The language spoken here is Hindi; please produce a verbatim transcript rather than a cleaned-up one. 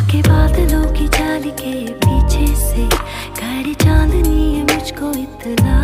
के बादलों की जाली के पीछे से खड़ी चांदनी है मुझको इतना